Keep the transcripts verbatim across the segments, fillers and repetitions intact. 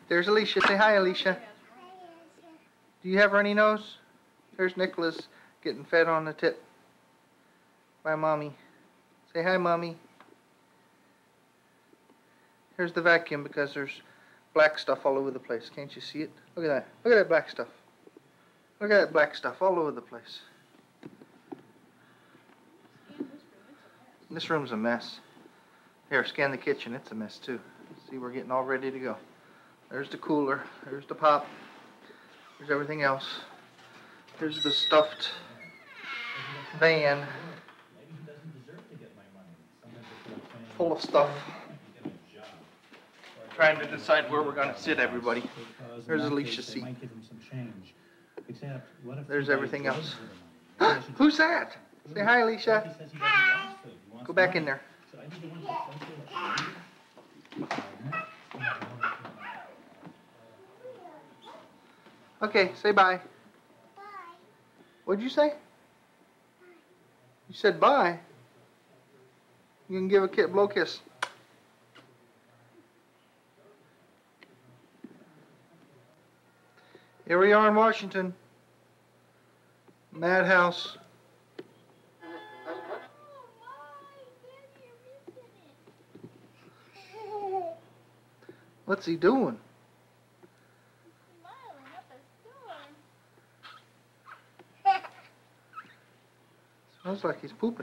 There's Alicia. Say hi, Alicia. Do you have runny nose? There's Nicholas getting fed on the tip by Mommy. Say hi, Mommy. Here's the vacuum because there's black stuff all over the place. Can't you see it? Look at that. Look at that black stuff. Look at that black stuff all over the place. This room's a mess. Here, scan the kitchen. It's a mess too. See, we're getting all ready to go. There's the cooler. There's the pop. There's everything else. There's the stuffed van full of stuff. Trying to decide where we're going to sit, everybody. There's Alicia's seat. There's everything else. Who's that? Say hi, Alicia. Go back in there. Okay, say bye. Bye. What'd you say? You said bye. You can give a kid blow kiss. Here we are in Washington. Madhouse. What's he doing? Smells like he's pooping.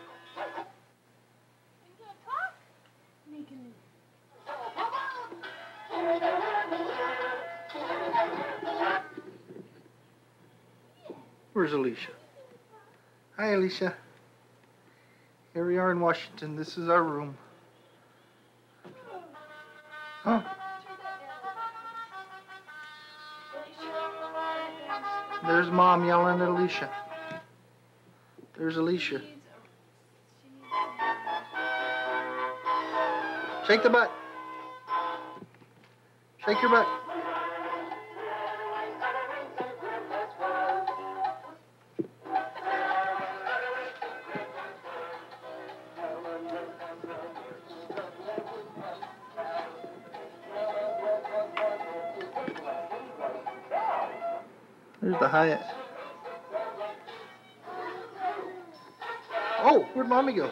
Where's Alicia? Hi, Alicia. Here we are in Washington. This is our room. Oh. There's Mom yelling at Alicia. There's Alicia. Shake the butt. Shake your butt. There's the Hyatt. Oh, where'd Mommy go?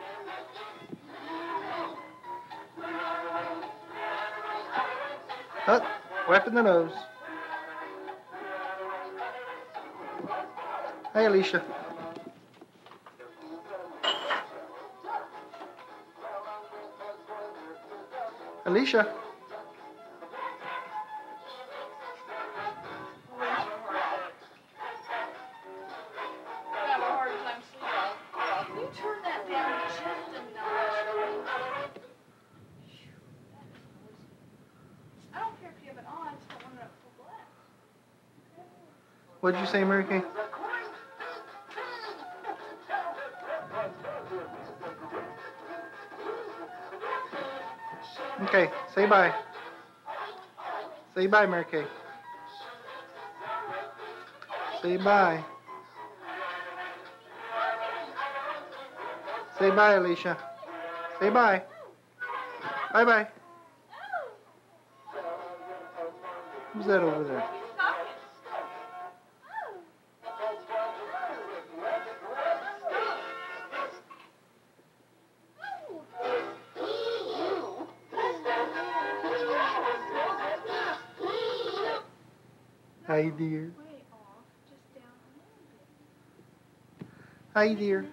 Huh? Wiping the nose. Hey, Alicia. Alicia. What did you say, Mary Kay? Okay, say bye. Say bye, Mary Kay. Say bye. Say bye, Alicia. Say bye. Bye-bye. Who's that over there? Hi, dear. Hi, dear.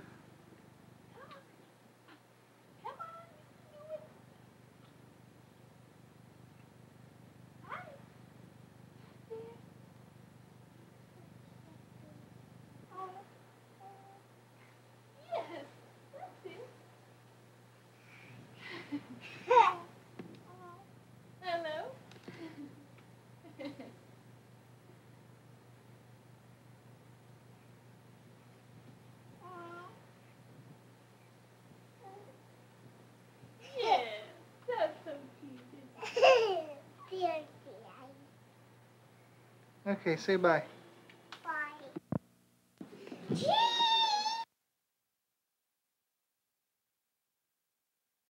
Okay, say bye.